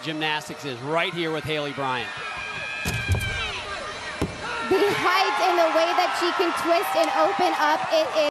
gymnastics is right here with Haleigh Bryant. The height and the way that she can twist and open up, it is